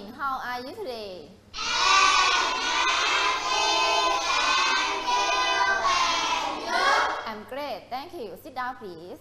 morning. How are you today? I'm great. Thank you. Sit down, please.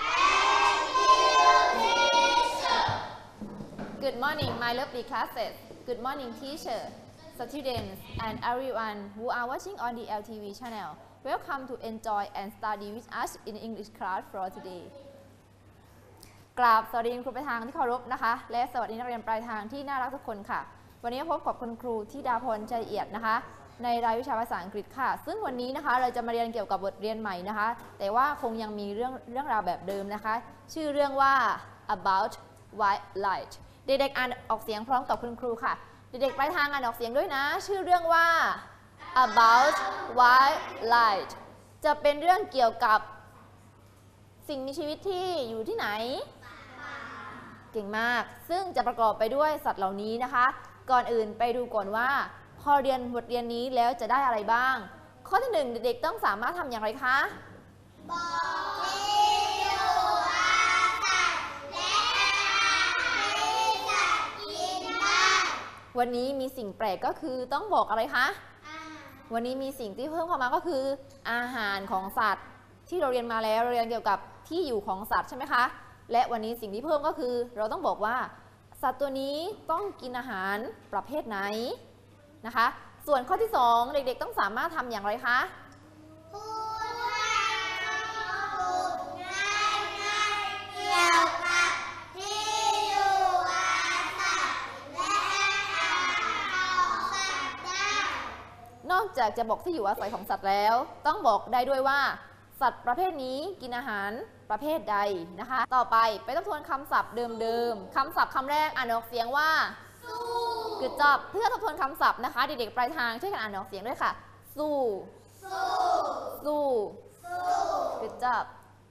Good morning, my lovely classes. Good morning, teacher, students, and everyone who are watching on the LTV channel. Welcome to enjoy and study with us in English class for today. กราบสวัสดีคุณครูปลายทางที่เคารพนะคะและสวัสดีนักเรียนปลายทางที่น่ารักทุกคนค่ะวันนี้พบกับคุณครูธิดาพรใจเอียดนะคะในรายวิชาภาษาอังกฤษค่ะซึ่งวันนี้นะคะเราจะมาเรียนเกี่ยวกับบทเรียนใหม่นะคะแต่ว่าคงยังมีเรื่องราวแบบเดิมนะคะชื่อเรื่องว่า about white light เด็กๆอ่านออกเสียงพร้อมกับคุณครูค่ะเด็กๆปลายทางอ่านออกเสียงด้วยนะชื่อเรื่องว่า about white light จะเป็นเรื่องเกี่ยวกับสิ่งมีชีวิตที่อยู่ที่ไหนเก่งมากซึ่งจะประกอบไปด้วยสัตว์เหล่านี้นะคะก่อนอื่นไปดูก่อนว่าพอเรียนบทเรียนนี้แล้วจะได้อะไรบ้างข้อที่1เด็กๆต้องสามารถทำอย่างไรคะบอกที่อยู่อาศัยและอาหารที่สัตว์กินได้วันนี้มีสิ่งแปลกก็คือต้องบอกอะไรคะวันนี้มีสิ่งที่เพิ่มเข้ามาก็คืออาหารของสัตว์ที่เราเรียนมาแล้วเราเรียนเกี่ยวกับที่อยู่ของสัตว์ใช่ไหมคะและวันนี้สิ่งที่เพิ่มก็คือเราต้องบอกว่าสัตว์ตัวนี้ต้องกินอาหารประเภทไหนนะคะส่วนข้อที่2เด็กๆต้องสามารถทำอย่างไรคะพูดให้ถูกง่ายๆเกี่ยวกับที่อยู่อาศัยและอาหารของสัตว์ได้นอกจากจะบอกที่อยู่อาศัยของสัตว์แล้วต้องบอกได้ด้วยว่าสัตว์ประเภทนี้กินอาหารประเภทใดนะคะต่อไปทบทวนคำศัพท์เดิมๆคำศัพท์คำแรกอ่านออกเสียงว่าสู้กึดจอบเพื่อทบทวนคำศัพท์นะคะเด็กๆปลายทางช่วยกันอ่านออกเสียงด้วยค่ะสู้สู้กึดจอบ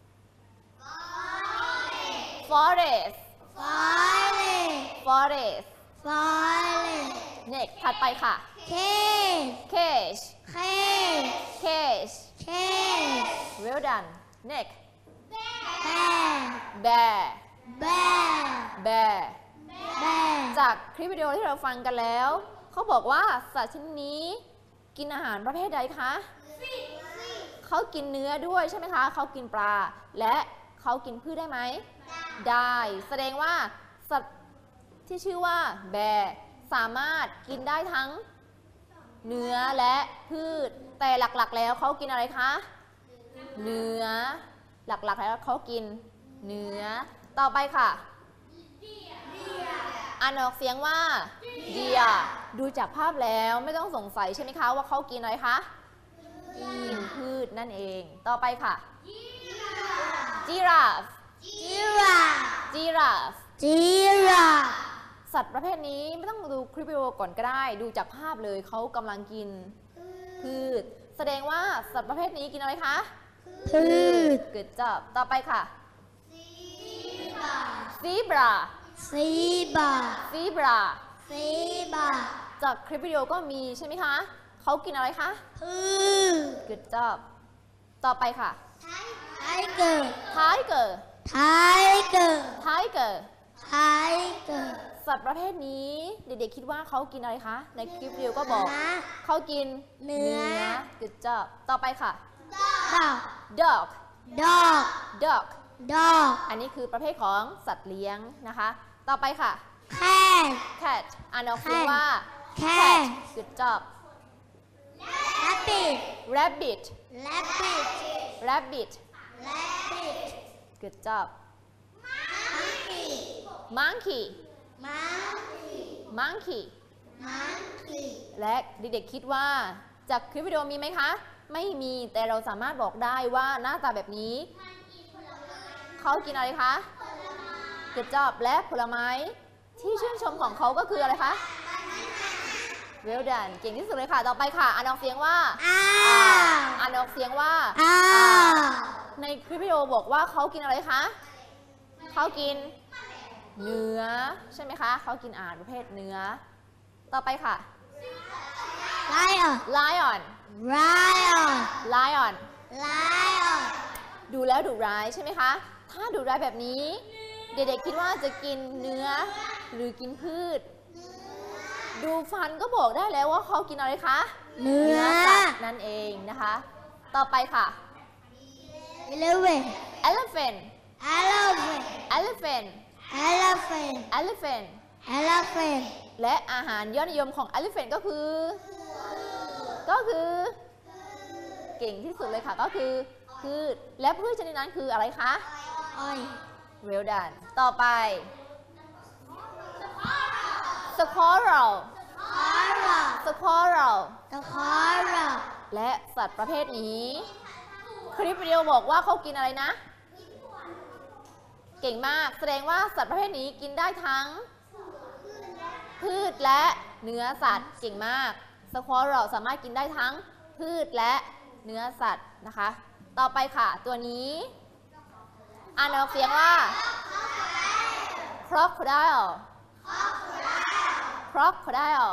forest next ถัดไปค่ะ cage well done next bear จากคลิปวิดีโอที่เราฟังกันแล้วเขาบอกว่าสัตว์ชนิดนี้กินอาหารประเภทใดคะเขากินเนื้อด้วยใช่ไหมคะเขากินปลาและเขากินพืชได้ไหมได้แสดงว่าสัตว์ที่ชื่อว่าแบร์สามารถกินได้ทั้งเนื้อและพืชแต่หลักๆแล้วเขากินอะไรคะเนื้อหลักๆแล้วเขากินเนื้อต่อไปค่ะอ่านออกเสียงว่า deer ดูจากภาพแล้วไม่ต้องสงสัยใช่ไหมคะว่าเขากินอะไรคะกินพืชนั่นเองต่อไปค่ะ giraffe สัตว์ประเภทนี้ไม่ต้องดูคลิปวิดีโอก่อนก็ได้ดูจากภาพเลยเขากำลังกินพืชแสดงว่าสัตว์ประเภทนี้กินอะไรคะพืชเกิดจับต่อไปค่ะ zebra จากคลิปวิดีโอก็มีใช่ไหมคะเขากินอะไรคะพืชเกิดจับต่อไปค่ะ tiger สัตว์ประเภทนี้เด็กๆคิดว่าเขากินอะไรคะในคลิปวิดีโอก็บอกเขากินเนื้อเกิดจับต่อไปค่ะ dog อันนี้คือประเภทของสัตว์เลี้ยงนะคะต่อไปค่ะ cat อ่านออกเสียงว่า cat good job rabbit good job monkey และเด็กๆคิดว่าจากคลิปวิดีโอมีไหมคะไม่มีแต่เราสามารถบอกได้ว่าหน้าตาแบบนี้เขากินอะไรคะเกิดจอบและผลไม้ที่ชื่นชมของเขาก็คืออะไรคะ well done เก่งที่สุดเลยค่ะต่อไปค่ะอ่านออกเสียงว่าในคลิปวิดีโอบอกว่าเขากินอะไรคะเขากินเนื้อใช่ไหมคะเขากินอาหารประเภทเนื้อต่อไปค่ะ lion ดูแล้วดุร้ายใช่ไหมคะถ้าดุร้ายแบบนี้เด็กๆคิดว่าจะกินเนื้อหรือกินพืชดูฟันก็บอกได้แล้วว่าเขากินอะไรคะเนื้อสัตว์นั่นเองนะคะต่อไปค่ะ elephant elephant elephant elephant elephant elephant elephant และอาหารยอดนิยมของ elephant ก็คือเก่งที่สุดเลยค่ะก็คือพืชและพืชชนิดนั้นคืออะไรคะอ้อย well done ต่อไป squirrel squirrel ตะคอร์และสัตว์ประเภทนี้คลิปวิดีโอบอกว่าเขากินอะไรนะเก่งมากแสดงว่าสัตว์ประเภทนี้กินได้ทั้งพืชและเนื้อสัตว์เก่งมากสควอเรลสามารถกินได้ทั้งพืชและเนื้อสัตว์นะคะต่อไปค่ะตัวนี้อ่านออกเสียงว่า crocodile crocodile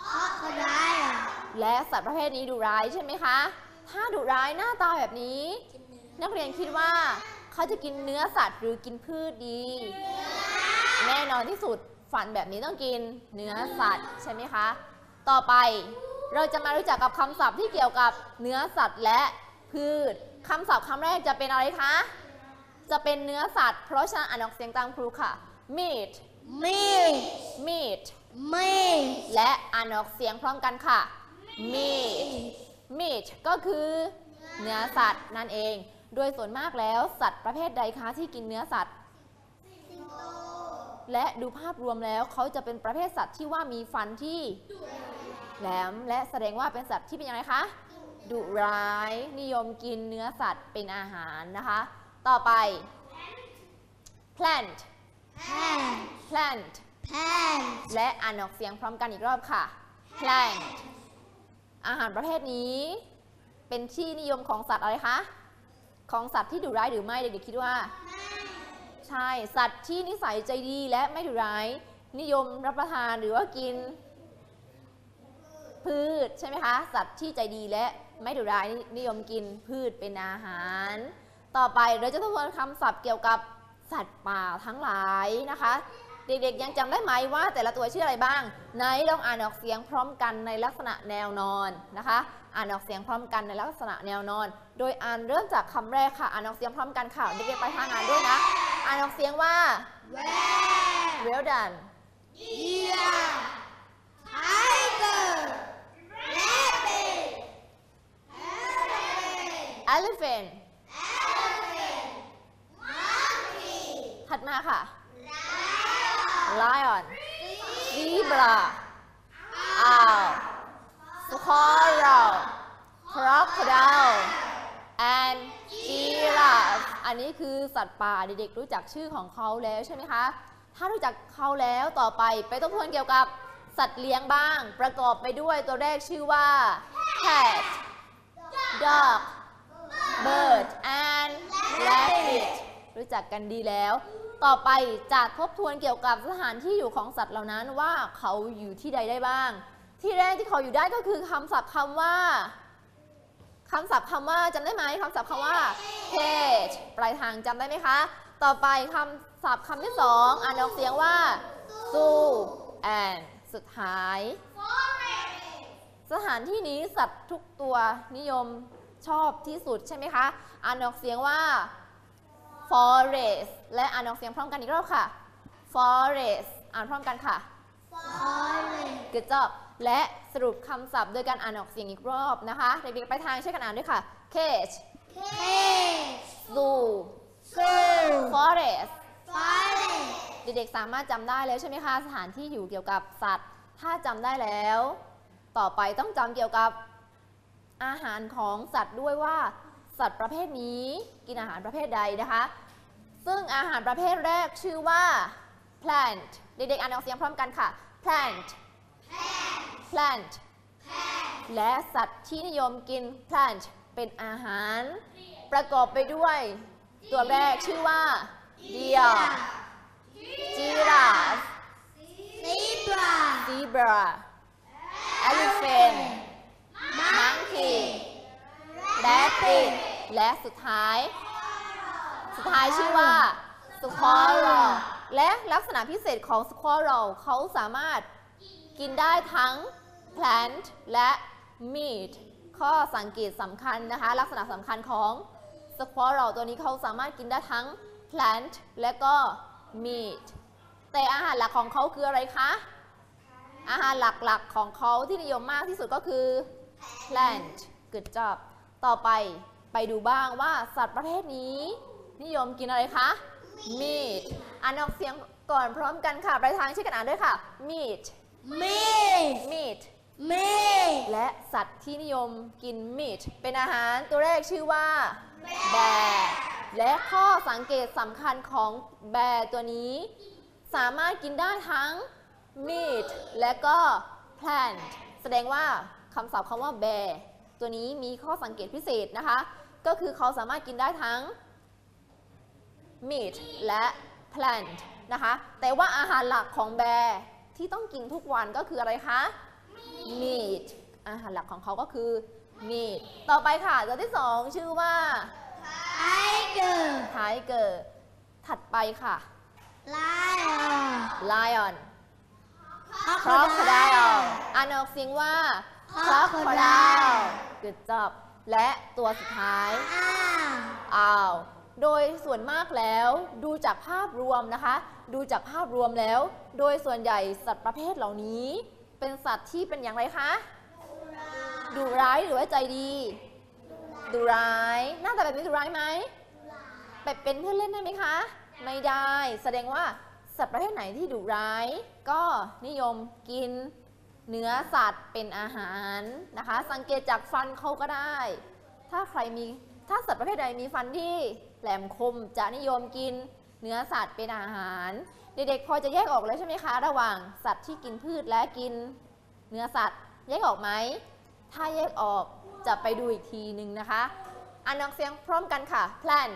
และสัตว์ประเภทนี้ดุร้ายใช่ไหมคะถ้าดุร้ายหน้าตาแบบนี้นักเรียนคิดว่าเขาจะกินเนื้อสัตว์หรือกินพืชดีแน่นอนที่สุดฝันแบบนี้ต้องกินเนื้อสัตว์ใช่ไหมคะต่อไปเราจะมารู้จักกับคำศัพท์ที่เกี่ยวกับเนื้อสัตว์และพืชคำศัพท์คำแรกจะเป็นอะไรคะจะเป็นเนื้อสัตว์เพราะฉะนั้นอ่านออกเสียงตามครูค่ะ meat meat และอ่านออกเสียงพร้อมกันค่ะ meat ก็คือเนื้อสัตว์นั่นเองโดยส่วนมากแล้วสัตว์ประเภทใดคะที่กินเนื้อสัตว์และดูภาพรวมแล้วเขาจะเป็นประเภทสัตว์ที่ว่ามีฟันที่แหลมและแสดงว่าเป็นสัตว์ที่เป็นยังไงคะดุร้ายนิยมกินเนื้อสัตว์เป็นอาหารนะคะต่อไป plant และอ่านออกเสียงพร้อมกันอีกรอบค่ะ plant อาหารประเภทนี้เป็นที่นิยมของสัตว์อะไรคะของสัตว์ที่ดุร้ายหรือไม่เด็กๆคิดว่าใช่สัตว์ที่นิสัยใจดีและไม่ดุร้ายนิยมรับประทานหรือว่ากินพืชใช่ไหมคะสัตว์ที่ใจดีและไม่ดุร้ายนิยมกินพืชเป็นอาหารต่อไปเราจะทบทวนคำศัพท์เกี่ยวกับสัตว์ป่าทั้งหลายนะคะเด็กๆยังจำได้ไหมว่าแต่ละตัวชื่ออะไรบ้างไหนลองอ่านออกเสียงพร้อมกันในลักษณะแนวนอนนะคะอ่านออกเสียงพร้อมกันในลักษณะแนวนอนโดยอ่านเริ่มจากคำแรกค่ะอ่านออกเสียงพร้อมกันค่ะเด็กๆไปทางอ่านด้วยนะอ่านออกเสียงว่า well done elephant ถัดมาค่ะ lion zebra owl squirrel crocodile and giraffe อันนี้คือสัตว์ป่าเด็กๆรู้จักชื่อของเขาแล้วใช่ไหมคะถ้ารู้จักเขาแล้วต่อไปทบทวนเกี่ยวกับสัตว์เลี้ยงบ้างประกอบไปด้วยตัวแรกชื่อว่า cat dog bird and rabbit รู้จักกันดีแล้วต่อไปจะทบทวนเกี่ยวกับสถานที่อยู่ของสัตว์เหล่านั้นว่าเขาอยู่ที่ใดได้บ้างที่แรกที่เขาอยู่ได้ก็คือคำศัพท์คำว่าจำได้ไหมคำศัพท์คำว่า cage ปลายทางจำได้ไหมคะต่อไปคำศัพท์คำที่สองอ่านออกเสียงว่า zoo and สุดท้ายสถานที่นี้สัตว์ทุกตัวนิยมชอบที่สุดใช่ไหมคะอ่านออกเสียงว่า forest และอ่านออกเสียงพร้อมกันอีกรอบค่ะ forest อ่านพร้อมกันค่ะ good job และสรุปคำศัพท์โดยการอ่านออกเสียงอีกรอบนะคะเด็กๆไปทางช่วยกันอ่านด้วยค่ะ cage zoo forest เด็กๆสามารถจำได้แล้วใช่ไหมคะสถานที่อยู่เกี่ยวกับสัตว์ถ้าจำได้แล้วต่อไปต้องจำเกี่ยวกับอาหารของสัตว์ด้วยว่าสัตว์ประเภทนี้กินอาหารประเภทใดนะคะซึ่งอาหารประเภทแรกชื่อว่า plant เด็กๆอ่านออกเสียงพร้อมกันค่ะ plant และสัตว์ที่นิยมกิน plant เป็นอาหารประกอบไปด้วยตัวแรกชื่อว่า deer giraffe zebra elephant monkey rabbit และสุดท้ายชื่อว่า squirrel และลักษณะพิเศษของ squirrel เขาสามารถกินได้ทั้ง plant และ meat ข้อสังเกตสำคัญนะคะลักษณะสำคัญของ squirrel ตัวนี้เขาสามารถกินได้ทั้ง plant และก็ meat แต่อาหารหลักของเขาคืออะไรคะอาหารหลักๆของเขาที่นิยมมากที่สุดก็คือ plant good job ต่อไปดูบ้างว่าสัตว์ประเภทนี้นิยมกินอะไรคะ meat อ่านออกเสียงก่อนพร้อมกันค่ะปลายทางช่วยกันอ่านด้วยค่ะ meat meat และสัตว์ที่นิยมกิน meat เป็นอาหารตัวแรกชื่อว่า bear และข้อสังเกตสำคัญของ bear ตัวนี้สามารถกินได้ทั้ง meat และก็ plant แสดงว่าคำศัพท์คำว่า bear ตัวนี้มีข้อสังเกตพิเศษนะคะก็คือเขาสามารถกินได้ทั้ง meat และ plant นะคะแต่ว่าอาหารหลักของ bear ที่ต้องกินทุกวันก็คืออะไรคะ meat อาหารหลักของเขาก็คือ meat ต่อไปค่ะตัวที่สองชื่อว่า tiger ถัดไปค่ะ lion crocodile อ่านออกเสียงว่า crocodile good job และตัวสุดท้าย owl โดยส่วนมากแล้วดูจากภาพรวมนะคะดูจากภาพรวมแล้วโดยส่วนใหญ่สัตว์ประเภทเหล่านี้เป็นสัตว์ที่เป็นอย่างไรคะดุร้ายหรือว่าใจดีดุร้ายหน้าตาแบบนี้ดุร้ายไหมแบบเป็นเพื่อนเล่นได้ไหมคะไม่ได้แสดงว่าสัตว์ประเภทไหนที่ดุร้ายก็นิยมกินเนื้อสัตว์เป็นอาหารนะคะสังเกตจากฟันเขาก็ได้ถ้าสัตว์ประเภทใดมีฟันที่แหลมคมจะนิยมกินเนื้อสัตว์เป็นอาหารเด็กๆพอจะแยกออกแล้วใช่ไหมคะระหว่างสัตว์ที่กินพืชและกินเนื้อสัตว์แยกออกไหมถ้าแยกออกจะไปดูอีกทีหนึ่งนะคะอ่านออกเสียงพร้อมกันค่ะ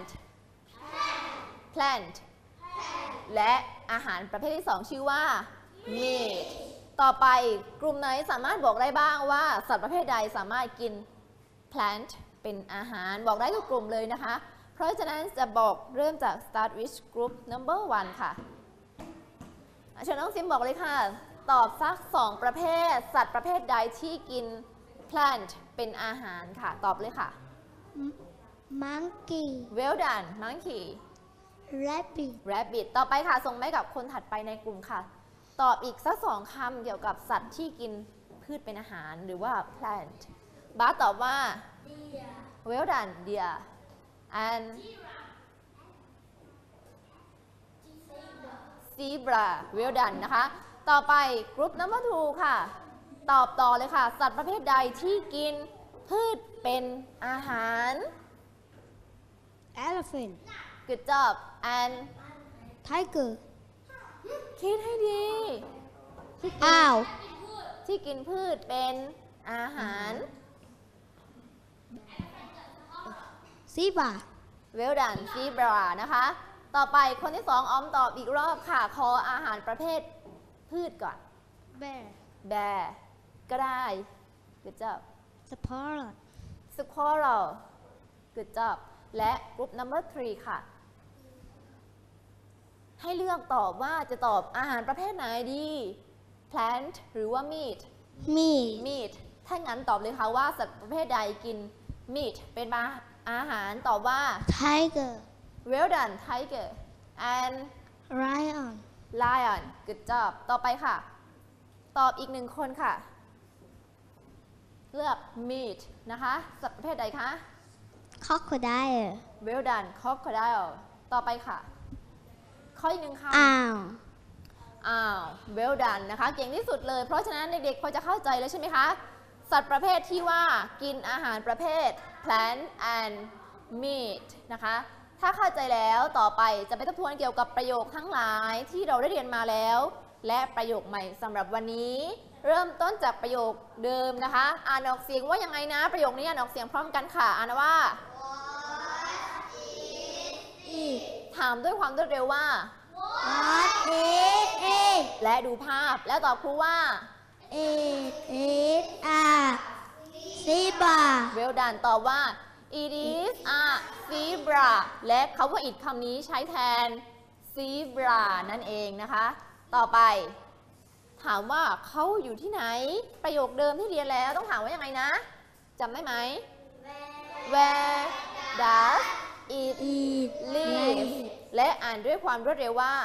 plant และอาหารประเภทที่2ชื่อว่า meat ต่อไปกลุ่มไหนสามารถบอกได้บ้างว่าสัตว์ประเภทใดสามารถกิน plant เป็นอาหารบอกได้ทุกกลุ่มเลยนะคะเพราะฉะนั้นจะบอกเริ่มจาก start with group number 1 ค่ะเชิญน้องซิมบอกเลยค่ะตอบสัก2ประเภทสัตว์ประเภทใดที่กิน plant เป็นอาหารค่ะตอบเลยค่ะ monkey well done monkey rabbit ต่อไปค่ะส่งให้กับคนถัดไปในกลุ่มค่ะตอบอีกสัก2คำเกี่ยวกับสัตว์ที่กินพืชเป็นอาหารหรือว่า plant บาสตอบว่า well done deer and zebra well done นะคะต่อไป group number 2 ค่ะตอบต่อเลยค่ะสัตว์ประเภทใดที่กินพืชเป็นอาหาร elephant good job and tiger คิดให้ดี owl ที่กินพืชเป็นอาหาร zebra well done zebra นะคะต่อไปคนที่2ออมตอบอีกรอบค่ะขออาหารประเภทพืชก่อน bear ก็ได้ good job squirrel good job และ group number 3 ค่ะให้เลือกตอบว่าจะตอบอาหารประเภทไหนดี plant หรือว่า meat ถ้างั้นตอบเลยค่ะว่าสัตว์ประเภทใดกิน meat เป็นอาหารตอบว่า tiger well done tiger and lion good job ต่อไปค่ะตอบอีก1คนค่ะเลือก meat นะคะสัตว์ประเภทใดคะ crocodile well done crocodile ต่อไปค่ะข้ออีก1คำwell done นะคะเก่งที่สุดเลยเพราะฉะนั้นเด็กๆพอจะเข้าใจแล้วใช่ไหมคะสัตว์ประเภทที่ว่ากินอาหารประเภท plant and meat นะคะถ้าเข้าใจแล้วต่อไปจะไปทบทวนเกี่ยวกับประโยคทั้งหลายที่เราได้เรียนมาแล้วและประโยคใหม่สำหรับวันนี้เริ่มต้นจากประโยคเดิมนะคะอ่านออกเสียงว่ายังไงนะประโยคนี้อ่านออกเสียงพร้อมกันค่ะอ่านว่าถามด้วยความรวดเร็วว่า what is it และดูภาพแล้วตอบครูว่า it is a zebra well done ตอบว่า it is a zebra และคำว่า it คำนี้ใช้แทน zebra นั่นเองนะคะต่อไปถามว่าเขาอยู่ที่ไหนประโยคเดิมที่เรียนแล้วต้องถามว่ายังไงนะจำได้ไหม Where does it live และอ่านด้วยความรวดเร็วว่า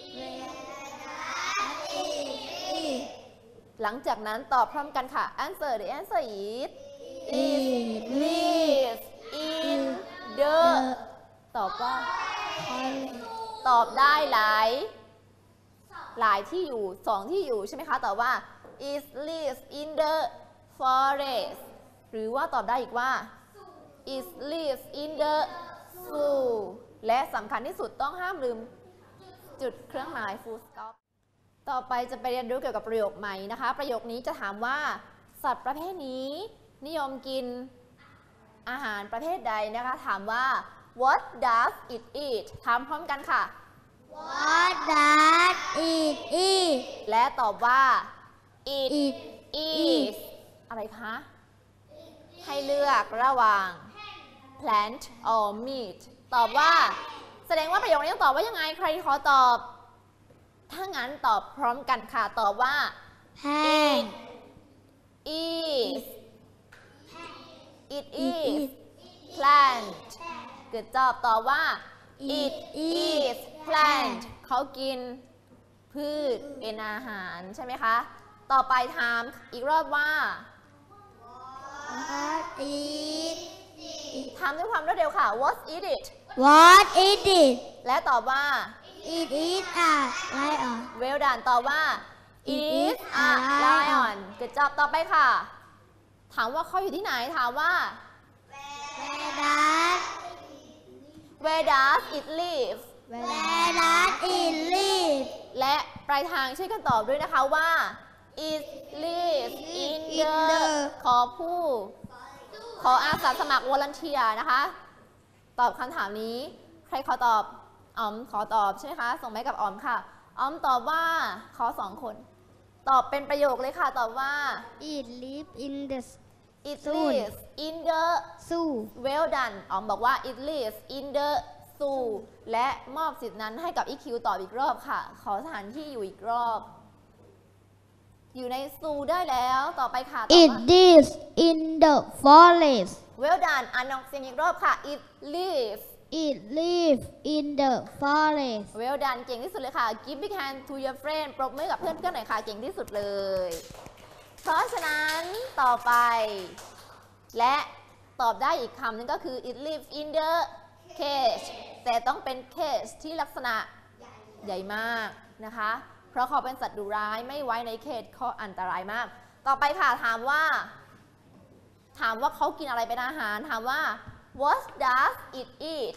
หลังจากนั้นตอบพร้อมกันค่ะ Answer the answer is it lives in the ตอบว่าตอบได้หลายที่อยู่2ที่อยู่ใช่ไหมคะตอบว่า it lives in the forest หรือว่าตอบได้อีกว่า it lives in the zoo และสำคัญที่สุดต้องห้ามลืมจุดเครื่องหมาย full stop ต่อไปจะไปเรียนรู้เกี่ยวกับประโยคใหม่นะคะประโยคนี้จะถามว่าสัตว์ประเภทนี้นิยมกินอาหารประเภทใดนะคะถามว่า what does it eat ถามพร้อมกันค่ะ What does it eat และตอบว่า it is อะไรคะให้เลือกระหว่าง plant or meat ตอบว่าแสดงว่าประโยคนี้ต้องตอบว่ายังไงใครขอตอบถ้างั้นตอบพร้อมกันค่ะตอบว่า Plant it is plant เกิดจอบตอบว่า it is plant เขากินพืชเป็นอาหารใช่ไหมคะต่อไปถามอีกรอบว่า What is ถามด้วยความรวดเร็วค่ะ what is it What is it และตอบว่า It is a lion well done ตอบว่า it is a lion เกิดจอบต่อไปค่ะถามว่าเขาอยู่ที่ไหนถามว่า Where does where does it live Where does it live และปลายทางช่วยกันตอบด้วยนะคะว่า it lives in the ขออาสาสมัคร volunteer นะคะตอบคำถามนี้ใครขอตอบอ๋อมขอตอบใช่ไหมคะส่งไม้กับอ๋อมค่ะอ๋อมตอบว่าขอ2คนตอบเป็นประโยคเลยค่ะตอบว่า It lives in the it lives in the zoo well done อ๋อมบอกว่า it lives in the zoo และมอบสิทธินั้นให้กับ EQ ตอบอีกรอบค่ะขอสถานที่อยู่อีกรอบอยู่ในซูได้แล้วต่อไปค่ะ It lives in the forest well done อ่านออกเสียงอีกรอบค่ะ it lives It lives in the forest well done เก่งที่สุดเลยค่ะ give big hand to your friend ปรบมือกับเพื่อนๆหน่อยค่ะเก่งที่สุดเลยเพราะฉะนั้นต่อไปและตอบได้อีกคำนึงก็คือ it lives in the cage แต่ต้องเป็น cage ที่ลักษณะใหญ่มากนะคะเพราะเขาเป็นสัตว์ดุร้ายไม่ไว้ในเขตเขาอันตรายมากต่อไปค่ะถามว่าเขากินอะไรเป็นอาหารถามว่า what does it eat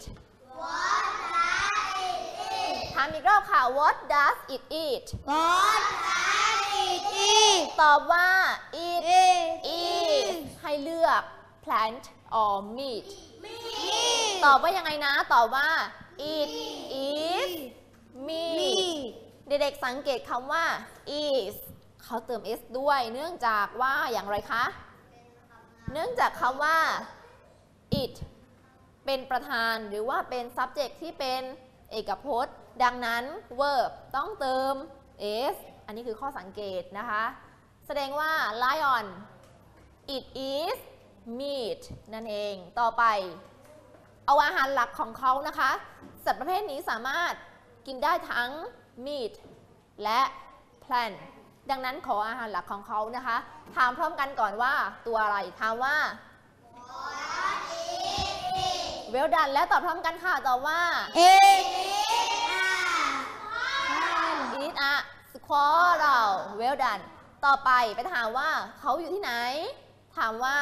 ถามอีกรอบค่ะ what does it eat What does it eat ตอบว่า it is ให้เลือก plant or meat ตอบว่ายังไงนะตอบว่า it is meat เด็กๆสังเกตคำว่า is เขาเติม s ด้วยเนื่องจากว่าอย่างไรคะเนื่องจากคำว่า it เป็นประธานหรือว่าเป็น subject ที่เป็นเอกพจน์ดังนั้น verb ต้องเติม s อันนี้คือข้อสังเกตนะคะแสดงว่า lion it is meat นั่นเองต่อไปเอาอาหารหลักของเขานะคะสัตว์ประเภทนี้สามารถกินได้ทั้ง meat และ plant ดังนั้นขออาหารหลักของเขานะคะถามพร้อมกันก่อนว่าตัวอะไรถามว่า well done และตอบพร้อมกันค่ะตอบว่า It is a squirrel well done ต่อไปถามว่าเขาอยู่ที่ไหนถามว่า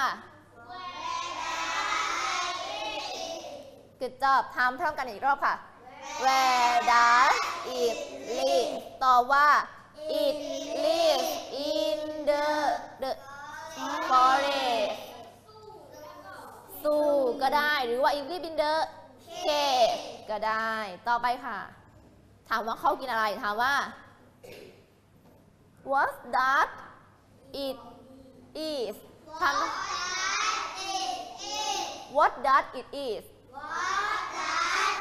good job ถามพร้อมกันอีกรอบค่ะ where does it live ตอบว่า it lives in the forest ซูก็ได้หรือว่า it lives in the cave ก็ได้ต่อไปค่ะถามว่าเขากินอะไรถามว่า what does it is ถาม what does it is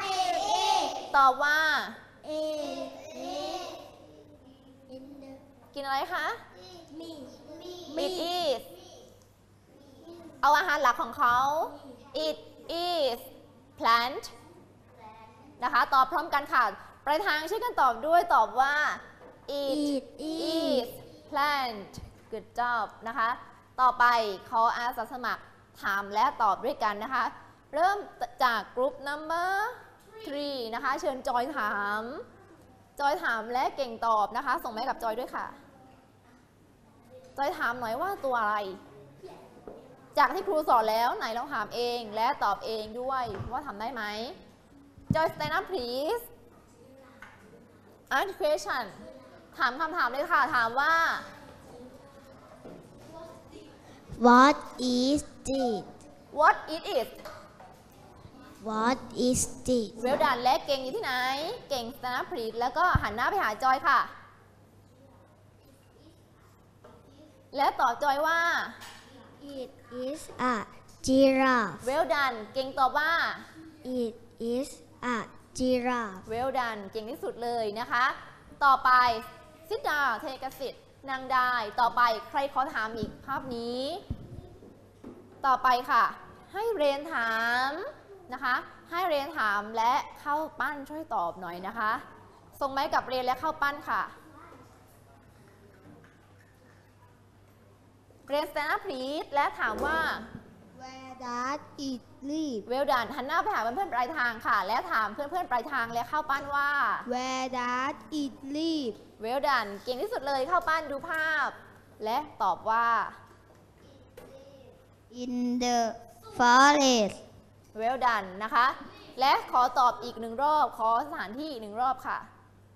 ตอบว่ากินอะไรคะ It It is เอาอาหารหลักของเขา It is plant นะคะตอบพร้อมกันค่ะปลายทางช่วยกันตอบด้วยตอบว่า It is plant good job นะคะต่อไปขออาสาสมัครถามและตอบด้วยกันนะคะเริ่มจากกลุ่ม number 3 นะคะเชิญจอยถามและเก่งตอบนะคะส่งไม้กับจอยด้วยค่ะจอยถามหน่อยว่าตัวอะไรจากที่ครูสอนแล้วไหนลองถามเองและตอบเองด้วยว่าทำได้ไหม Joy stand up please ask question ถามคำถามเลยค่ะถามว่า What is it? What it is What is it? well done และเก่งอยู่ที่ไหนเก่ง stand up please แล้วก็หันหน้าไปหาจอยค่ะและตอบจอยว่า It is a giraffe. well done เก่งตอบว่า It is a giraffe. well done เก่งที่สุดเลยนะคะต่อไป sit down take a seat นั่งได้ต่อไปใครขอถามอีกภาพนี้ต่อไปค่ะให้เรนถามนะคะให้เรนถามและเข้าปั้นช่วยตอบหน่อยนะคะส่งไม้กับเรนและเข้าปั้นค่ะเรน stand up please และถามว่า Where does it live? well done หันหน้าไปหาเพื่อนๆปลายทางค่ะและถามเพื่อนๆปลายทางและเข้าปั้นว่า Where does it live? well done เก่งที่สุดเลยเข้าปั้นดูภาพและตอบว่า In the forest. well done นะคะและขอตอบอีกหนึ่งรอบขอสถานที่อีกหนึ่งรอบค่ะ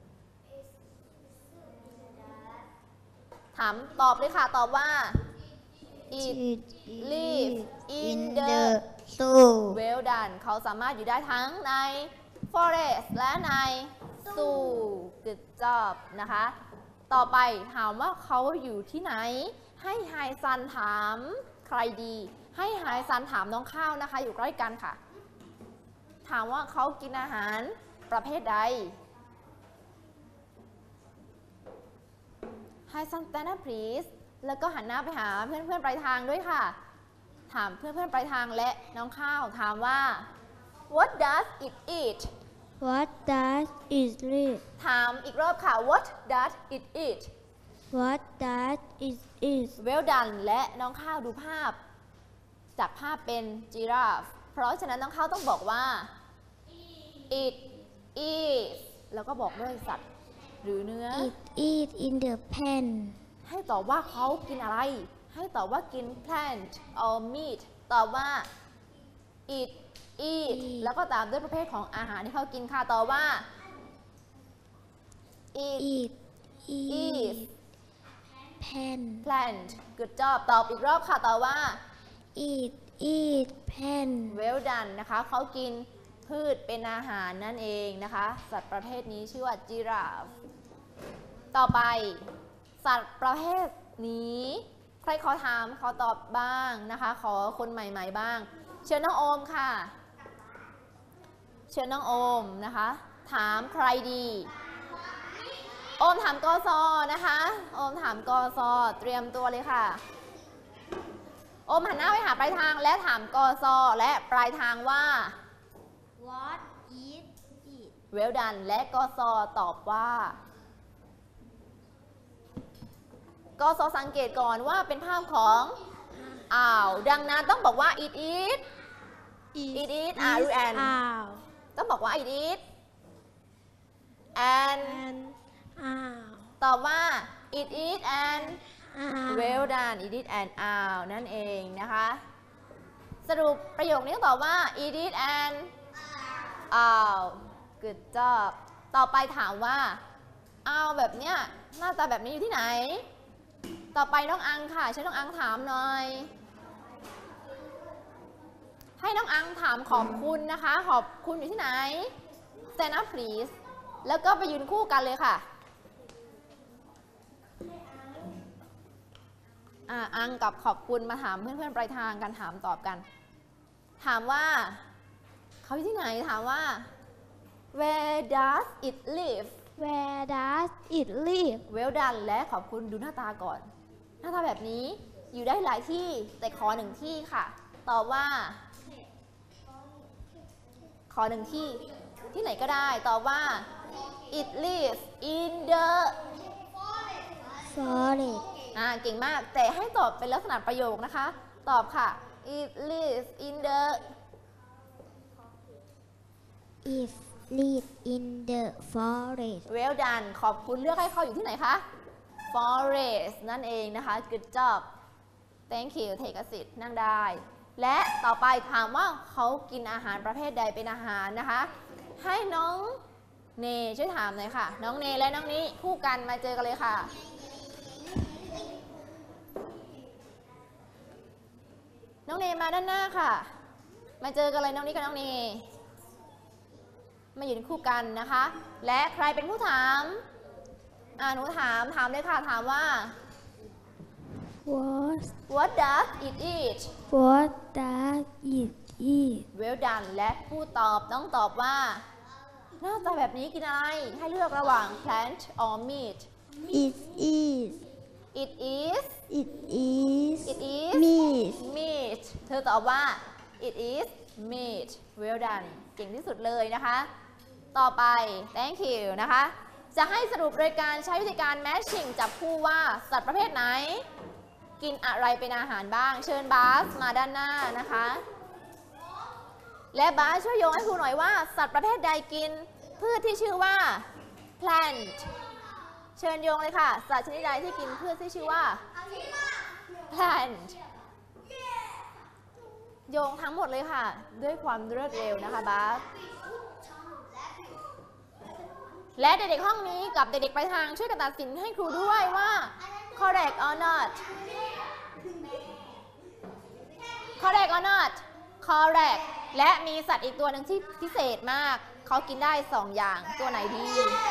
ถามตอบเลยค่ะตอบว่า it live in the zoo. well done เขาสามารถอยู่ได้ทั้งใน forest และใน zoo good job นะคะต่อไปถามว่าเขาอยู่ที่ไหนให้ไฮซันถามใครดีให้ไฮซันถามน้องข้าวนะคะอยู่ใกล้กันค่ะถามว่าเขากินอาหารประเภทใดไฮซัน stand up please แล้วก็หันหน้าไปหาเพื่อนๆปลายทางด้วยค่ะถามเพื่อนๆปลายทางและน้องข้าวถามว่า what does it eat What does it live? ถามอีกรอบค่ะ what does it eat What does it eat? well done และน้องข้าวดูภาพจากภาพเป็น giraffe เพราะฉะนั้นน้องข้าวต้องบอกว่า it eats แล้วก็บอกด้วยสัตว์หรือเนื้อ It eat in the pen. ให้ตอบว่าเขากินอะไรให้ตอบว่ากิน plant or meat ตอบว่า it eat แล้วก็ตามด้วยประเภทของอาหารที่เขากินค่ะตอบว่า it It eat pen. plant good job ตอบอีกรอบค่ะตอบว่า It eat pen. well done นะคะเขากินพืชเป็นอาหารนั่นเองนะคะสัตว์ประเภทนี้ชื่อว่า giraffe ต่อไปสัตว์ประเภทนี้ใครขอถามขอตอบบ้างนะคะขอคนใหม่ๆบ้างเชิญน้องโอมค่ะเชิญน้องโอมนะคะถามใครดีโอมถามกสนะคะโอมถามกสเตรียมตัวเลยค่ะโอมหันหน้าไปหาปลายทางและถามกสและปลายทางว่า What is it? well done และกสตอบว่ากสสังเกตก่อนว่าเป็นภาพของอ่าวดังนั้นต้องบอกว่า it is it is and owl. ต้องบอกว่า it is and Owl. ตอบว่า it is and Owl. well done it is and owl นั่นเองนะคะสรุปประโยคนี้ต้องตอบว่า it is and owl good job ต่อไปถามว่า owl แบบเนี้ยหน้าตาแบบนี้อยู่ที่ไหนต่อไปน้องอังค่ะใช้น้องอังถามหน่อยให้น้องอังถามขอบคุณนะคะขอบคุณอยู่ที่ไหน stand up please แล้วก็ไปยืนคู่กันเลยค่ะอังกับขอบคุณมาถามเพื่อนๆปลายทางกันถามตอบกันถามว่าเขาอยู่ที่ไหนถามว่า where does it live Where does it live? well done และขอบคุณดูหน้าตาก่อน หน้าตาแบบนี้อยู่ได้หลายที่แต่ขอหนึ่งที่ค่ะ ตอบว่า ขอหนึ่งที่ที่ไหนก็ได้ตอบว่า it lives in the Forest. เก่งมากแต่ให้ตอบเป็นลักษณะประโยคนะคะ ตอบค่ะ it lives in the It lives in the forest. well done ขอบคุณเลือกให้เขาอยู่ที่ไหนคะ forest นั่นเองนะคะ good job thank you take a seat นั่งได้ และต่อไปถามว่าเขากินอาหารประเภทใดเป็นอาหารนะคะ ให้น้องเนช่วยถามหน่อยค่ะ น้องเนและน้องนี้คู่กันมาเจอกันเลยค่ะ น้องเนมาด้านหน้าค่ะ มาเจอกันเลยน้องนี้กับน้องเนมาอยู่ในคู่กันนะคะ และใครเป็นผู้ถามหนูถามเลยค่ะ ถามว่า What does it eat What does it eat? well done และผู้ตอบต้องตอบว่าหน้าตาแบบนี้กินอะไร ให้เลือกระหว่าง plant or meat It is. it is It is. it is meat. meat เธอตอบว่า it is meat well done เก่งที่สุดเลยนะคะ ต่อไป thank you นะคะ จะให้สรุปโดยการใช้วิธีการ matching จับคู่ว่าสัตว์ประเภทไหน กินอะไรเป็นอาหารบ้าง เชิญบาสมาด้านหน้านะคะ และบาสช่วยโยงให้ครูหน่อยว่าสัตว์ประเภทใดกินพืชที่ชื่อว่า plant เชิญโยงเลยค่ะ สัตว์ชนิดใดที่กินพืชที่ชื่อว่า plant โยงทั้งหมดเลยค่ะ ด้วยความรวดเร็วนะคะบาสและเด็กๆห้องนี้กับเด็กๆปลายทางช่วยกันตัดสินให้ครูด้วยว่า correct or not correct or not correct และมีสัตว์อีกตัวหนึ่งที่พิเศษมากเขากินได้2อย่างตัวไหนดี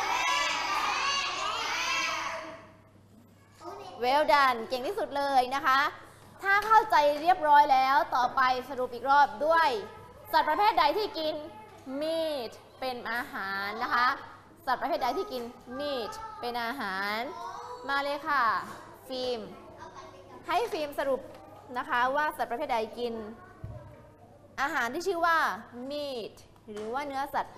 well done เก่งที่สุดเลยนะคะ ถ้าเข้าใจเรียบร้อยแล้วต่อไปสรุปอีกรอบด้วย สัตว์ประเภทใดที่กิน meat เป็นอาหารนะคะสัตว์ประเภทใดที่กิน meat เป็นอาหารมาเลยค่ะฟิล์มให้ฟิล์มสรุปนะคะว่าสัตว์ประเภทใดกินอาหารที่ชื่อว่า meat หรือว่าเนื้อสัตว์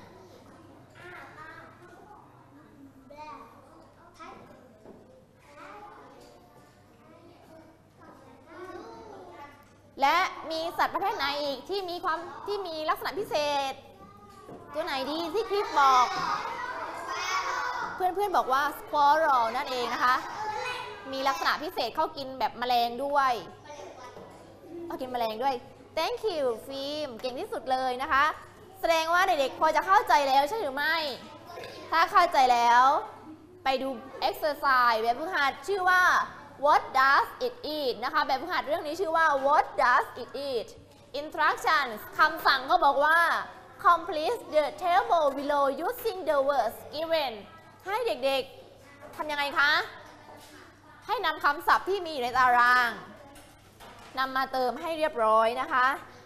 และมีสัตว์ประเภทไหนอีกที่มีลักษณะพิเศษตัวไหนดีที่คลิปบอกเพื่อนๆบอกว่า squirrel นั่นเองนะคะมีลักษณะพิเศษเขากินแบบแมลงด้วยเขากินแมลงด้วย thank you ฟิล์มเก่งที่สุดเลยนะคะแสดงว่าเด็กๆพอจะเข้าใจแล้วใช่หรือไม่ถ้าเข้าใจแล้วไปดู exercise แบบฝึกหัดชื่อว่า what does it eat นะคะแบบฝึกหัดเรื่องนี้ชื่อว่า what does it eat instructions คำสั่งก็บอกว่า complete the table below using the words given ให้เด็กๆทำยังไงคะให้นำคำศัพท์ที่มีอยู่ในตารางนำมาเติมให้เรียบร้อยนะคะ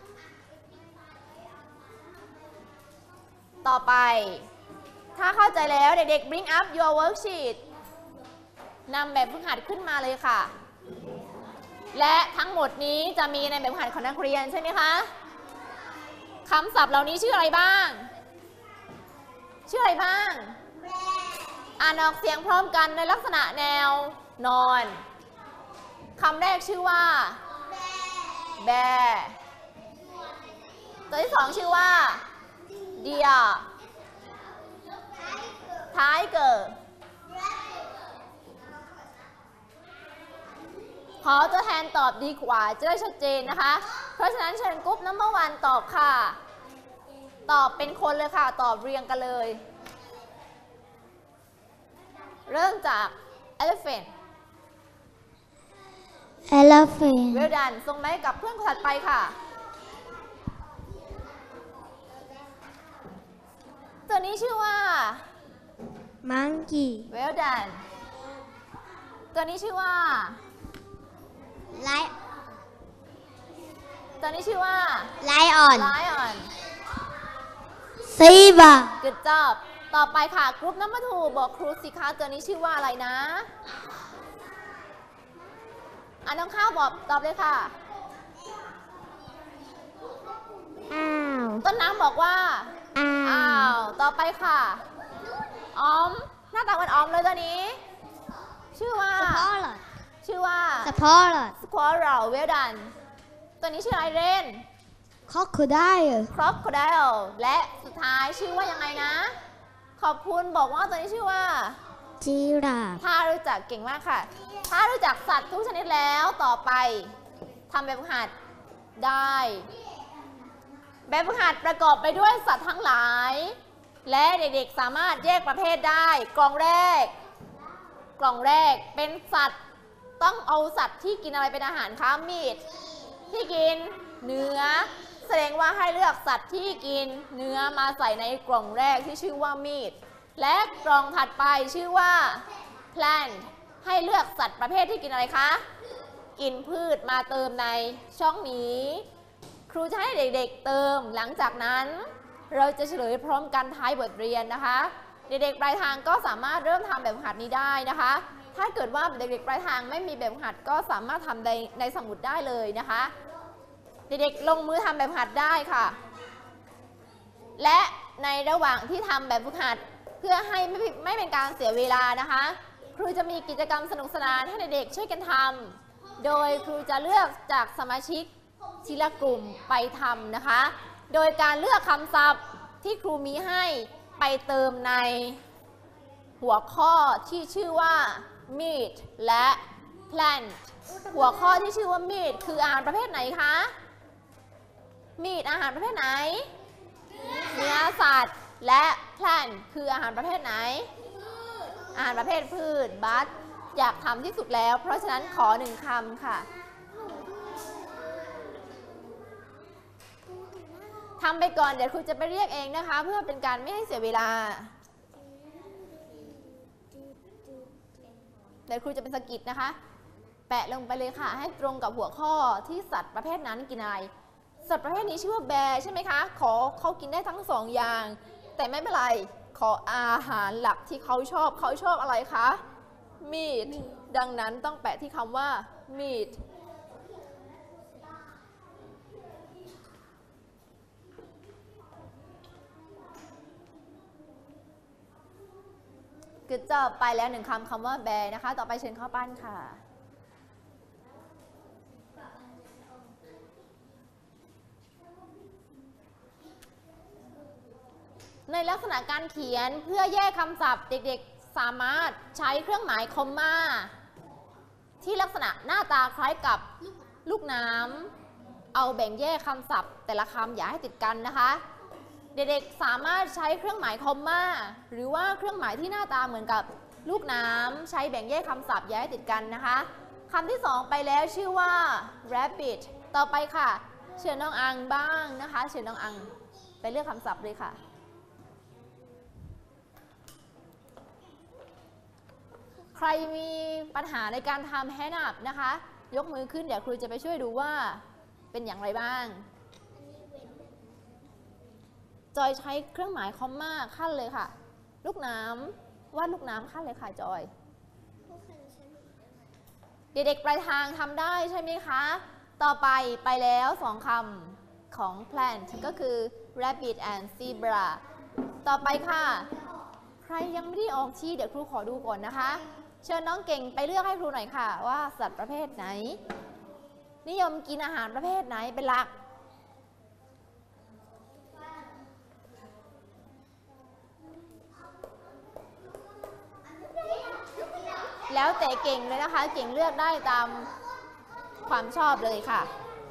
ต่อไปถ้าเข้าใจแล้วเด็กๆ bring up your worksheet นำแบบฝึกหัดขึ้นมาเลยค่ะและทั้งหมดนี้จะมีในแบบฝึกหัดของนักเรียนใช่ไหมคะคำศัพท์เหล่านี้ชื่ออะไรบ้างชื่ออะไรบ้างอ่านออกเสียงพร้อมกันในลักษณะแนวนอนคำแรกชื่อว่า bear ตัวที่สองชื่อว่า deer tiger ขอตัวแทนตอบดีกว่าจะได้ชัดเจนนะคะเพราะฉะนั้นเชิญกรุ๊ปนัมเบอร์วันตอบค่ะตอบเป็นคนเลยค่ะตอบเรียงกันเลยเริ่มจาก elephant Elephant. well done ส่งไม้กับเพื่อนคนถัดไปค่ะตัวนี้ชื่อว่า Monkey. well done ตัวนี้ชื่อว่า Lion. ตัวนี้ชื่อว่า Lion. lion Zebra. good job ต่อไปค่ะกรุ๊ปนัมเบอร์ทูบอกครูสิคะตัวนี้ชื่อว่าอะไรนะน้องข้าวบอกตอบเลยค่ะอ้าวต้นน้ำบอกว่าอ้าวต่อไปค่ะออมหน้าตาเหมือนออมเลยตัวนี้ชื่อว่าชื่อว่า Squirrel Squirrel well done ตัวนี้ชื่ออะไรเรน Crocodile Crocodile และสุดท้ายชื่อว่ายังไงนะขอบคุณบอกว่าตัวนี้ชื่อว่า Giraffe ถ้ารู้จักเก่งมากค่ะถ้ารู้จักสัตว์ทุกชนิดแล้วต่อไปทำแบบฝึกหัดได้แบบฝึกหัดประกอบไปด้วยสัตว์ทั้งหลายและเด็กๆสามารถแยกประเภทได้กล่องแรกเป็นสัตว์ต้องเอาสัตว์ที่กินอะไรเป็นอาหารคะมีดที่กินเนื้อแสดงว่าให้เลือกสัตว์ที่กินเนื้อมาใส่ในกล่องแรกที่ชื่อว่ามีดและกล่องถัดไปชื่อว่า plant ให้เลือกสัตว์ประเภทที่กินอะไรคะกินพืชมาเติมในช่องนี้ครูจะให้เด็กๆเติมหลังจากนั้นเราจะเฉลยพร้อมกันท้ายบทเรียนนะคะเด็กๆปลายทางก็สามารถเริ่มทำแบบฝึกหัดนี้ได้นะคะถ้าเกิดว่าเด็กๆปลายทางไม่มีแบบฝึกหัดก็สามารถทำในสมุดได้เลยนะคะเด็กๆลงมือทำแบบฝึกหัดได้ค่ะและในระหว่างที่ทำแบบฝึกหัดเพื่อให้ไม่เป็นการเสียเวลานะคะครูจะมีกิจกรรมสนุกสนานให้เด็กๆช่วยกันทำโดยครูจะเลือกจากสมาชิกทีละกลุ่มไปทำนะคะโดยการเลือกคำศัพท์ที่ครูมีให้ไปเติมในหัวข้อที่ชื่อว่า meat และ plant หัวข้อที่ชื่อว่า meat คืออาหารประเภทไหนคะ meat อาหารประเภทไหนเนื้อสัตว์และ plant คืออาหารประเภทไหนอาหารประเภทพืชบัสอยากทำที่สุดแล้วเพราะฉะนั้นขอ1 คำค่ะทำไปก่อนเดี๋ยวครูจะไปเรียกเองนะคะเพื่อเป็นการไม่ให้เสียเวลาเดี๋ยวครูจะเป็นสกิดนะคะแปะลงไปเลยค่ะให้ตรงกับหัวข้อที่สัตว์ประเภทนั้นกินอะไรสัตว์ประเภทนี้ชื่อว่าแบร์ใช่ไหมคะขอเขากินได้ทั้ง2 อย่างแต่ไม่เป็นไรขออาหารหลักที่เขาชอบอะไรคะมีดดังนั้นต้องแปะที่คำว่ามีดคือจะไปแล้ว1 คำว่าแบร์นะคะต่อไปเชิญเข้าปั้นค่ะในลักษณะการเขียนเพื่อแยกคำศัพท์เด็กๆสามารถใช้เครื่องหมายคอมมาที่ลักษณะหน้าตาคล้ายกับลูกน้ำเอาแบ่งแยกคำศัพท์แต่ละคำอย่าให้ติดกันนะคะเด็กๆสามารถใช้เครื่องหมายคอมมาหรือว่าเครื่องหมายที่หน้าตาเหมือนกับลูกน้ำใช้แบ่งแยกคำศัพท์อย่าให้ติดกันนะคะคำที่2ไปแล้วชื่อว่า rabbit ต่อไปค่ะเชิญน้องอังบ้างนะคะเชิญน้องอังไปเลือกคำศัพท์เลยค่ะใครมีปัญหาในการทำแฮนด์อัพนะคะยกมือขึ้นเดี๋ยวครูจะไปช่วยดูว่าเป็นอย่างไรบ้างจอยใช้เครื่องหมายคอมมาขั้นเลยค่ะลูกน้ำวาดลูกน้ำขั้นเลยค่ะจอยเด็กๆปลายทางทำได้ใช่ไหมคะต่อไปแล้ว2 คำของ plant ก็คือ rabbit and zebra ต่อไปค่ะใครยังไม่ได้ออกชี้เดี๋ยวครูขอดูก่อนนะคะเชิญน้องเก่งไปเลือกให้ครูหน่อยค่ะว่าสัตว์ประเภทไหนนิยมกินอาหารประเภทไหนเป็นหลักแล้วแต่เก่งเลยนะคะเก่งเลือกได้ตามความชอบเลยค่ะ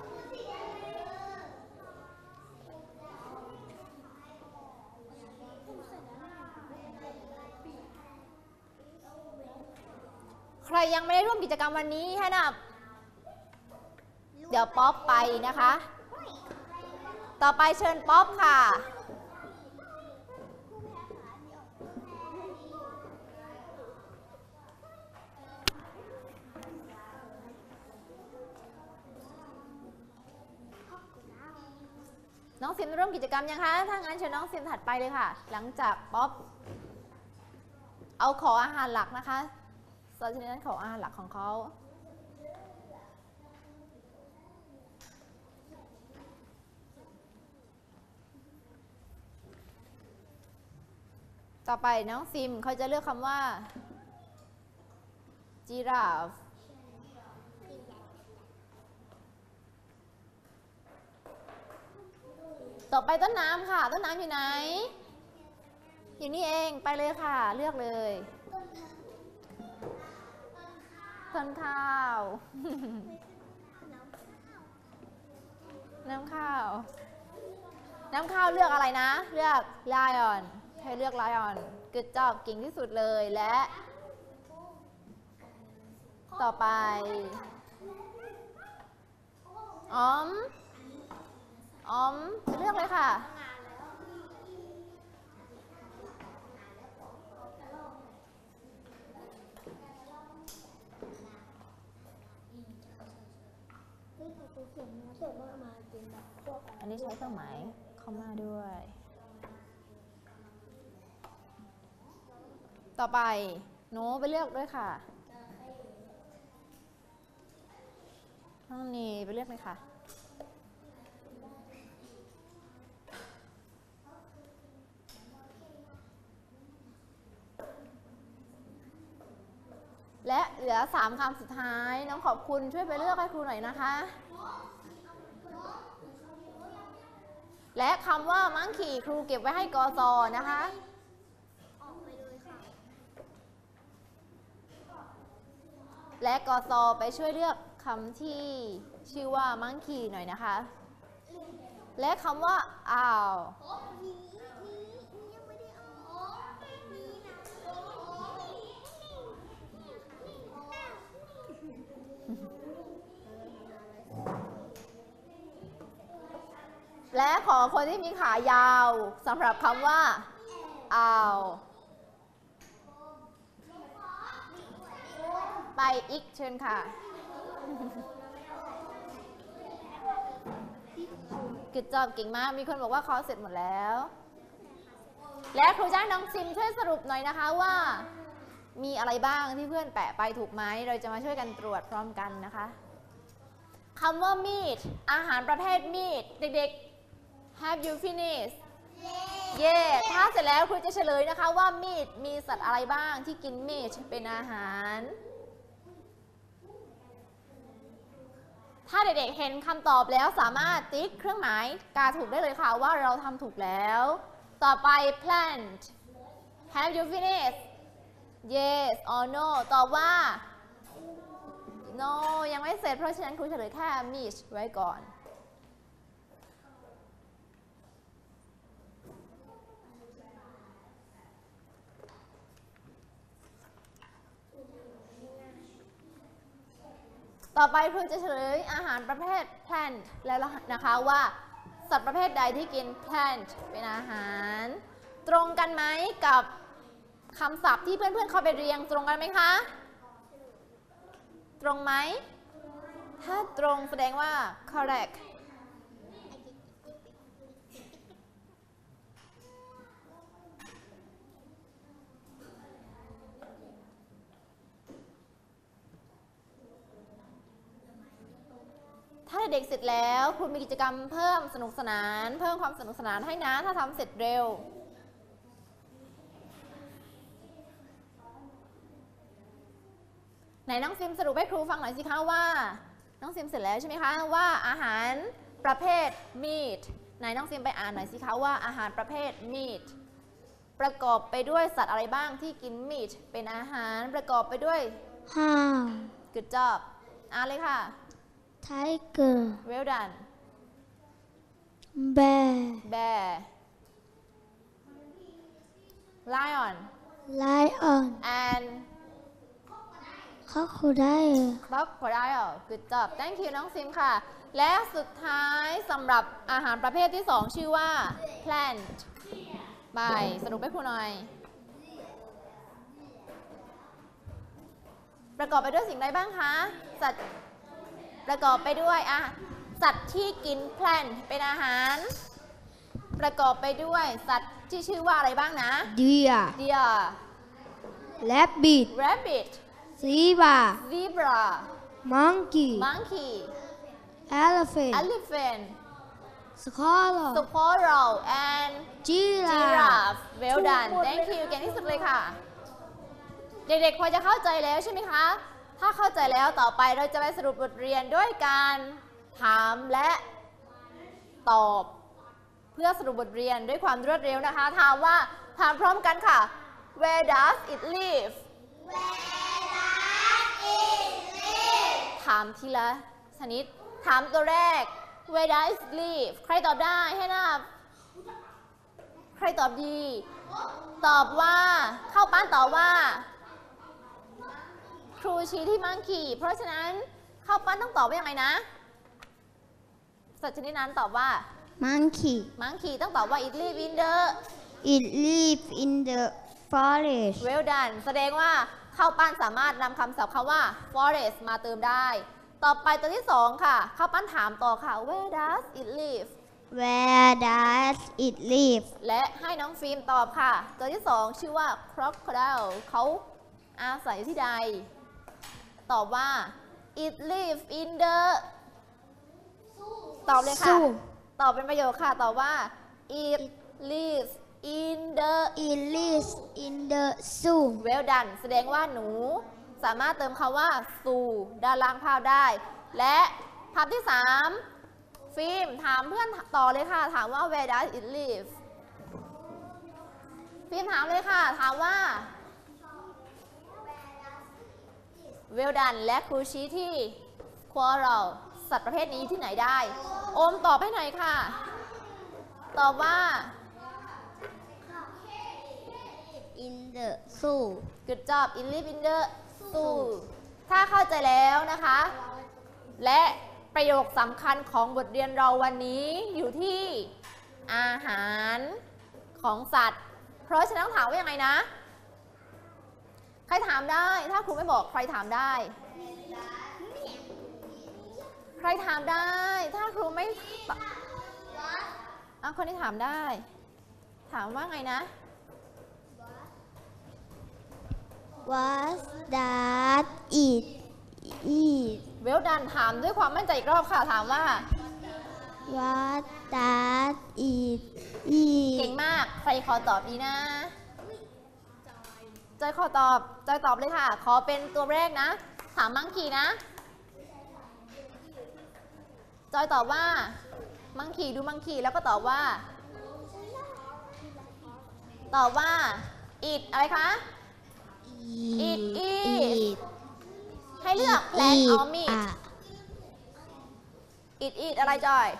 ใครยังไม่ได้ร่วมกิจกรรมวันนี้ให้นับเดี๋ยวป๊อปไปนะคะต่อไปเชิญป๊อปค่ะน้องซิมร่วมกิจกรรมยังคะถ้างั้นเชิญน้องซิมถัดไปเลยค่ะหลังจากป๊อปเอาขออาหารหลักนะคะสัตว์ชนิดนั้นขออาหารหลักของเขาต่อไปน้องซิมเขาจะเลือกคำว่า giraffe ต่อไปต้นน้ำค่ะต้นน้ำอยู่ไหนอยู่นี่เองไปเลยค่ะเลือกเลยต้นข้าวน้ำข้าวน้ำข้าวเลือกอะไรนะเลือก lion ให้เลือก lion กึดจอบเก่งที่สุดเลยและต่อไปออมจะเลือกเลยค่ะอันนี้ใช้เครื่องหมายคอมมาด้วยต่อไปโน้ไปเลือกด้วยค่ะน้องนีไปเลือกเลยค่ะและเหลือ3คำสุดท้ายน้องขอบคุณช่วยไปเลือกให้ครูหน่อยนะคะและคำว่ามังคีครูเก็บไว้ให้กศนะคะและกศไปช่วยเลือกคำที่ชื่อว่ามังคีหน่อยนะคะและคำว่าอ้าวและขอคนที่มีขายาวสำหรับคำว่าอ้าวไปอีกเชิญค่ะกึดจอบเก่งมากมีคนบอกว่าเขาเสร็จหมดแล้วและครูจ้างน้องซิมช่วยสรุปหน่อยนะคะว่ามีอะไรบ้างที่เพื่อนแปะไปถูกไหมเราจะมาช่วยกันตรวจพร้อมกันนะคะคำว่า meat อาหารประเภท meat เด็กๆ have you finished yeah ถ้าเสร็จแล้วครูจะเฉลยนะคะว่า meat มีสัตว์อะไรบ้างที่กิน meat เป็นอาหารถ้าเด็กๆเห็นคำตอบแล้วสามารถติ๊กเครื่องหมายกาถูกได้เลยค่ะว่าเราทำถูกแล้วต่อไป plant have you finished yes or no ตอบว่า no ยังไม่เสร็จเพราะฉะนั้นครูเฉลยแค่ meat ไว้ก่อนต่อไปครูจะเฉลยอาหารประเภท plant แล้วนะคะว่าสัตว์ประเภทใดที่กิน plant เป็นอาหารตรงกันไหมกับคำศัพท์ที่เพื่อนๆเข้าไปเรียงตรงกันไหมคะตรงไหมถ้าตรงแสดงว่า correctถ้าเด็กเสร็จแล้วคุณมีกิจกรรมเพิ่มสนุกสนานเพิ่มความสนุกสนานให้นะถ้าทำเสร็จเร็วไหนน้องซิมสรุปให้ครูฟังหน่อยสิคะว่าน้องซิมเสร็จแล้วใช่ไหมคะว่าอาหารประเภท meat ไหนน้องซิมไปอ่านหน่อยสิคะว่าอาหารประเภท meat ประกอบไปด้วยสัตว์อะไรบ้างที่กิน meat เป็นอาหารประกอบไปด้วย How Good job อ่านเลยค่ะ Tiger Well done Bear Lion Lion and Crocodile Crocodile Good job Thank you น้องซิมค่ะและสุดท้ายสำหรับอาหารประเภทที่2ชื่อว่า Plant ไปสรุปให้ครูหน่อยประกอบไปด้วยสิ่งใดบ้างคะสัตว์ประกอบไปด้วยสัตว์ที่กินแพลนเป็นอาหารประกอบไปด้วยสัตว์ที่ชื่อว่าอะไรบ้างนะ Deer Deer rabbit rabbit zebra zebra monkey monkey elephant elephant squirrel squirrel and giraffe giraffe well done thank you เก่งที่สุดเลยค่ะ เด็กๆพอจะเข้าใจแล้วใช่ไหมคะ ถ้าเข้าใจแล้วต่อไปเราจะไปสรุปบทเรียนด้วยการถามและตอบเพื่อสรุปบทเรียนด้วยความรวดเร็วนะคะถามพร้อมกันค่ะ Where does it live ถามทีละชนิดถามตัวแรก Where does it live ใครตอบได้ให้นับใครตอบดีตอบว่าเข้าป้านตอบว่าครูชี้ที่มังคีเพราะฉะนั้นเข้าปั้นต้องตอบว่ายังไงนะสัตว์ชนิดนั้นตอบว่า monkey มังคีต้องตอบว่า it live in the it live in the forest well done แสดงว่าเข้าปั้นสามารถนำคำศัพท์คำว่า forest มาเติมได้ ต่อไปตัวที่2ค่ะเข้าปั้นถามต่อค่ะ where does it live where does it live และให้น้องฟิล์มตอบค่ะตัวที่2ชื่อว่า crocodile เขาอาศัยอยู่ที่ใดตอบว่า it live in the ตอบเลยค่ะ zoo ตอบเป็นประโยคค่ะตอบว่า it lives in the it lives in the zoo well done แสดงว่าหนูสามารถเติมคำว่า zoo ด้านล่างภาพได้ และภาพที่3ฟิล์มถามเพื่อนต่อเลยค่ะถามว่า where does it live ฟิล์มถามเลยค่ะถามว่าเวลดันและครูชี้ที่ squirrel สัตว์ประเภทนี้ที่ไหนได้โอมตอบให้หน่อยค่ะตอบว่า in the zoo good job it live in the zoo ถ้าเข้าใจแล้วนะคะและประโยคสำคัญของบทเรียนเราวันนี้อยู่ที่อาหารของสัตว์เพราะฉะนั้นถามว่ายังไงนะใครถามได้ถ้าครูไม่บอกใครถามได้ใครถามได้ถ้าครูไม่คนที่ถามได้ถามว่าไงนะ what does it eat เวลดันถามด้วยความมั่นใจอีกรอบค่ะถามว่า what does it เก่ง eat มากใครขอตอบดีนะจอยขอตอบจอยตอบเลยค่ะขอเป็นตัวแรกนะถามมังคีนะจอยตอบว่ามังคีดูมังคีแล้วก็ตอบว่าit อะไรคะ it eat ให้เลือก plant or meat it eat อะไรจอย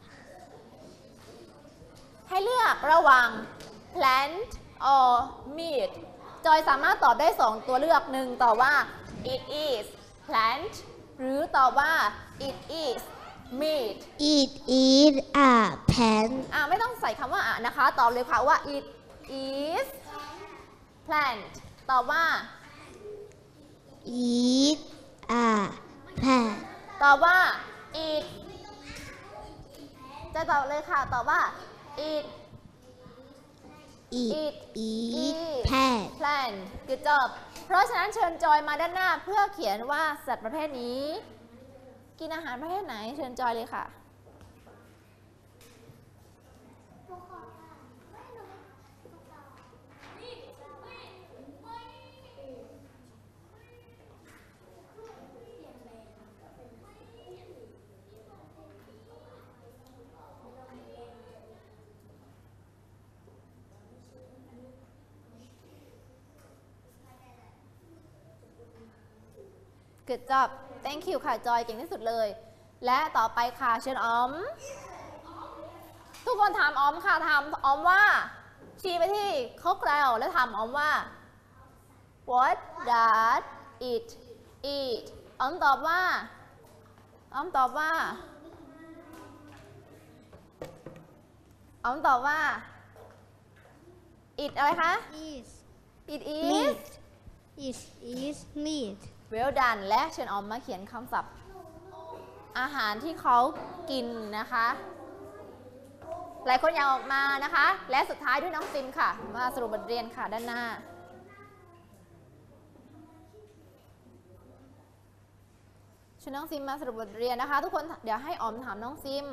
ให้เลือกระหว่าง plant or meat จอยสามารถตอบได้2ตัวเลือกหนึ่งตอบว่า it is plant หรือตอบว่า it is meat it eat a plant ไม่ต้องใส่คำว่านะคะตอบเลยค่ะว่า it is plant ตอบว่า eat a plant ตอบว่า it จะตอบเลยค่ะตอบว่า it eat plant plant good job เพราะฉะนั้นเชิญจอยมาด้านหน้าเพื่อเขียนว่าสัตว์ประเภทนี้กินอาหารประเภทไหนเชิญจอยเลยค่ะGood job thank you ค่ะจอยเก่งที่สุดเลยและต่อไปค่ะเชิญออมทุกคนถามออมค่ะถามออมว่าชี้ไปที่คอกแล้วแล้วถามออมว่า What does it eat ออมตอบว่า it อะไรคะ it is meat well done และเชิญออมมาเขียนคำศัพท์อาหารที่เขากินนะคะหลายคนอยากออกมานะคะและสุดท้ายด้วยน้องฟิล์มค่ะมาสรุปบทเรียนค่ะด้านหน้าชวนน้องซิมมาสรุปบทเรียนนะคะ ทุกคนเดี๋ยวให้ออมถามน้องซิม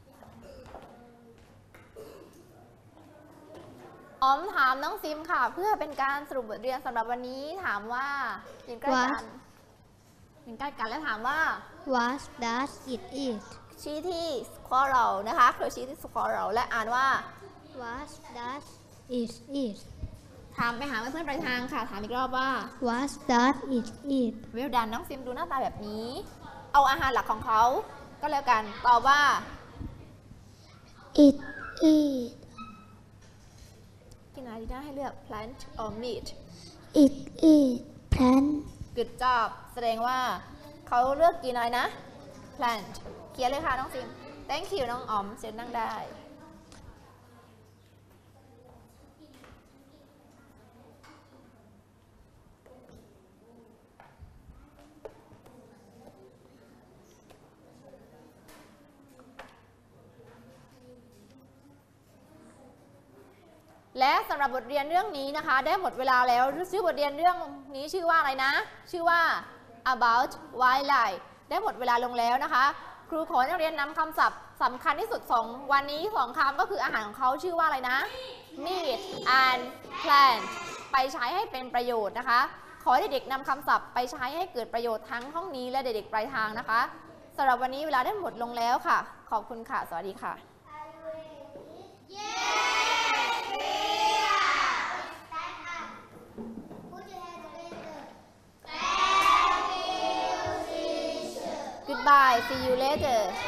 ออมถามน้องซิมค่ะเพื่อเป็นการสรุปบทเรียนสำหรับวันนี้ถามว่ายืนใกล้กันยืนใกล้กันแล้วถามว่า What does it eat? ชี้ที่ squirrel นะคะเคยชี้ที่ squirrel และอ่านว่า What does it eat? ถามไปหาเพื่อนปลายทางค่ะถามอีกรอบว่า What does it eat? เวลดันน้องซิมดูหน้าตาแบบนี้เอาอาหารหลักของเขาก็แล้วกันตอบว่า It eat. กินอะไรดีนะให้เลือก plant or meat It eat plant. good job แสดงว่าเขาเลือกกินอะไรนะ plant เขียนเลยค่ะน้องซิม thank you น้องอ๋อมเชิญนั่งได้และสำหรับบทเรียนเรื่องนี้นะคะได้หมดเวลาแล้วชื่อบทเรียนเรื่องนี้ชื่อว่าอะไรนะชื่อว่า about wildlife ได้หมดเวลาลงแล้วนะคะครูขอให้นักเรียนนำคำศัพท์สำคัญที่สุด2วันนี้2คำก็คืออาหารของเขาชื่อว่าอะไรนะ meat and plant ไปใช้ให้เป็นประโยชน์นะคะขอให้เด็กๆนำคำศัพท์ไปใช้ให้เกิดประโยชน์ทั้งห้องนี้และเด็กๆปลายทางนะคะสำหรับวันนี้เวลาได้หมดลงแล้วค่ะขอบคุณค่ะสวัสดีค่ะGoodbye. See you later.